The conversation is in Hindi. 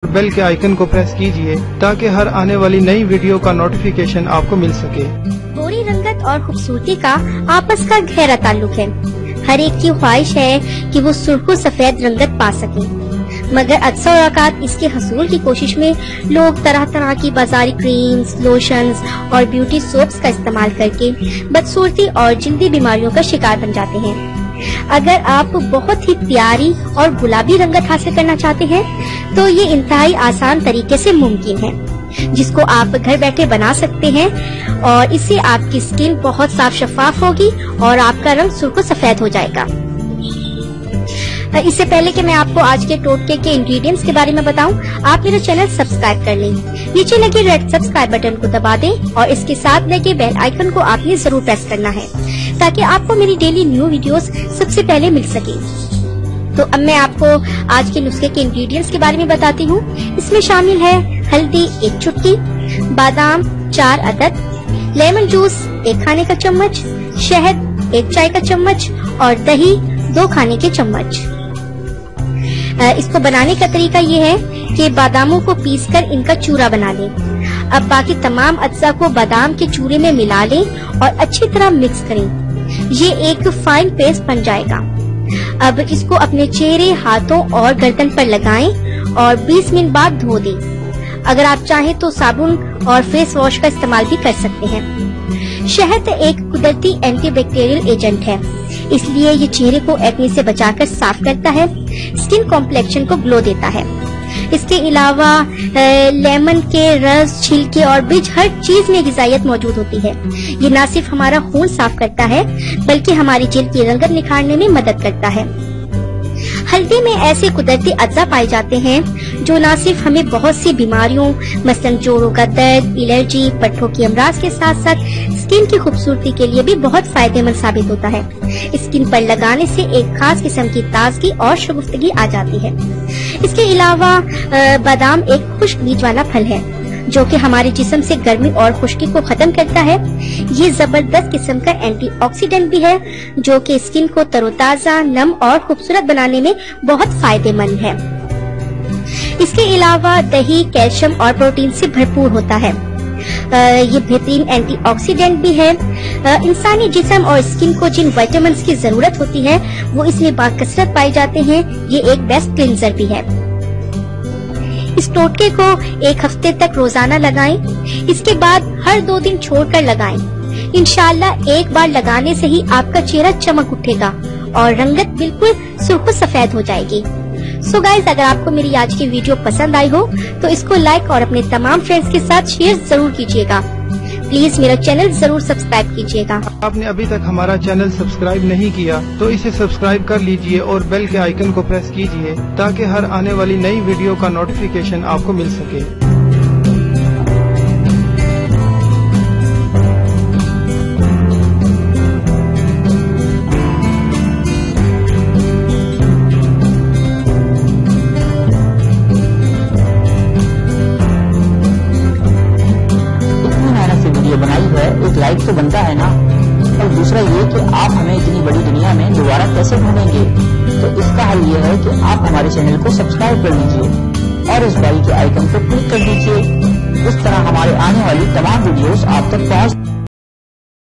बेल के आइकन को प्रेस कीजिए ताकि हर आने वाली नई वीडियो का नोटिफिकेशन आपको मिल सके। गोरी रंगत और खूबसूरती का आपस का गहरा ताल्लुक है। हर एक की ख्वाहिश है कि वो सुर्ख सफेद रंगत पा सके, मगर अक्सर औकात इसके हसूल की कोशिश में लोग तरह तरह की बाजारी क्रीम्स, लोशंस और ब्यूटी सोप्स का इस्तेमाल करके बदसूरती और जल्दी बीमारियों का शिकार बन जाते हैं। अगर आप बहुत ही प्यारी और गुलाबी रंगत हासिल करना चाहते हैं तो ये इंतहाई आसान तरीके से मुमकिन है, जिसको आप घर बैठे बना सकते हैं और इससे आपकी स्किन बहुत साफ शफाफ होगी और आपका रंग सुर्ख सफेद हो जाएगा। इससे पहले कि मैं आपको आज के टोटके के इंग्रेडिएंट्स के बारे में बताऊं, आप मेरा चैनल सब्सक्राइब कर लें। नीचे लगे रेड सब्सक्राइब बटन को दबा दें और इसके साथ लगे बेल आइकन को आपने जरूर प्रेस करना है ताकि आपको मेरी डेली न्यू वीडियोस सबसे पहले मिल सके। तो अब मैं आपको आज के नुस्खे के इंग्रेडिएंट्स के बारे में बताती हूँ। इसमें शामिल है हल्दी 1 चुटकी, बादाम 4 अदद, लेमन जूस 1 खाने का चम्मच, शहद 1 चाय का चम्मच और दही 2 खाने के चम्मच। इसको बनाने का तरीका ये है कि बादामों को पीसकर इनका चूरा बना लें। अब बाकी तमाम अज्जा को बादाम के चूरे में मिला लें और अच्छी तरह मिक्स करें। ये एक फाइन पेस्ट बन जाएगा। अब इसको अपने चेहरे, हाथों और गर्दन पर लगाएं और 20 मिनट बाद धो दें। अगर आप चाहें तो साबुन और फेस वॉश का इस्तेमाल भी कर सकते हैं। शहद एक कुदरती एंटीबैक्टीरियल एजेंट है, इसलिए ये चेहरे को एक्ने से बचाकर साफ करता है, स्किन कॉम्प्लेक्शन को ग्लो देता है। इसके अलावा लेमन के रस, छिलके और बीज हर चीज में ग़िज़ाइयत मौजूद होती है। ये न सिर्फ हमारा खून साफ करता है बल्कि हमारी जिल्द की रंगत निखारने में मदद करता है। हल्दी में ऐसे कुदरती अज्जा पाए जाते हैं जो न सिर्फ हमें बहुत सी बीमारियों मसलन जोड़ों का दर्द, एलर्जी, पट्टों की अमराज के साथ साथ स्किन की खूबसूरती के लिए भी बहुत फायदेमंद साबित होता है। स्किन पर लगाने से एक खास किस्म की ताजगी और शगुफ्तगी आ जाती है। इसके अलावा बादाम एक खुश्क बीज वाला फल है जो कि हमारे जिस्म से गर्मी और खुश्की को खत्म करता है। ये जबरदस्त किस्म का एंटीऑक्सीडेंट भी है जो कि स्किन को तरोताजा, नम और खूबसूरत बनाने में बहुत फायदेमंद है। इसके अलावा दही कैल्शियम और प्रोटीन से भरपूर होता है। ये बेहतरीन एंटीऑक्सीडेंट भी है। इंसानी जिस्म और स्किन को जिन विटामिन की जरूरत होती है वो इसमें बाकसरत पाए जाते हैं। ये एक बेस्ट क्लींजर भी है। इस टोटके को 1 हफ्ते तक रोजाना लगाएं। इसके बाद हर 2 दिन छोड़कर लगाएं। इंशाल्लाह एक बार लगाने से ही आपका चेहरा चमक उठेगा और रंगत बिल्कुल सुर्ख सफेद हो जाएगी। सो गाइज, अगर आपको मेरी आज की वीडियो पसंद आई हो तो इसको लाइक और अपने तमाम फ्रेंड्स के साथ शेयर जरूर कीजिएगा। प्लीज मेरा चैनल जरूर सब्सक्राइब कीजिएगा। आपने अभी तक हमारा चैनल सब्सक्राइब नहीं किया तो इसे सब्सक्राइब कर लीजिए और बेल के आइकन को प्रेस कीजिए ताकि हर आने वाली नई वीडियो का नोटिफिकेशन आपको मिल सके। बनाई है, एक लाइक तो बनता है ना। और दूसरा ये कि आप हमें इतनी बड़ी दुनिया में दोबारा कैसे ढूंढेंगे, तो इसका हल ये है कि आप हमारे चैनल को सब्सक्राइब कर लीजिए और इस बेल के आइकन को क्लिक कर दीजिए। इस तरह हमारे आने वाली तमाम वीडियोस आप तक पहुंच